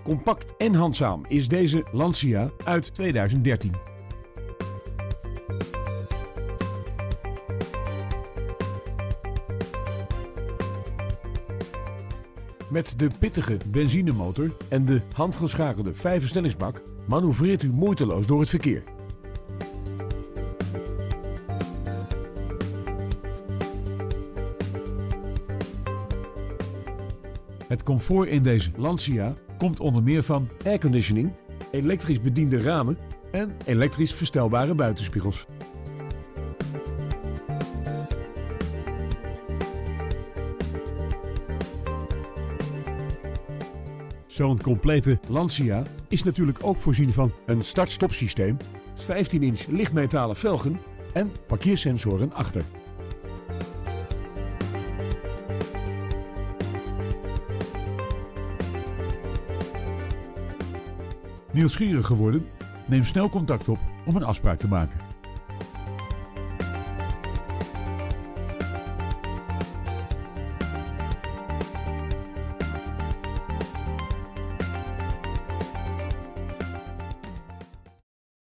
Compact en handzaam is deze Lancia uit 2013. Met de pittige benzinemotor en de handgeschakelde 5-versnellingsbak manoeuvreert u moeiteloos door het verkeer. Het comfort in deze Lancia komt onder meer van airconditioning, elektrisch bediende ramen en elektrisch verstelbare buitenspiegels. Zo'n complete Lancia is natuurlijk ook voorzien van een start-stop systeem, 15-inch lichtmetalen velgen en parkeersensoren achter. Nieuwsgierig geworden? Neem snel contact op om een afspraak te maken.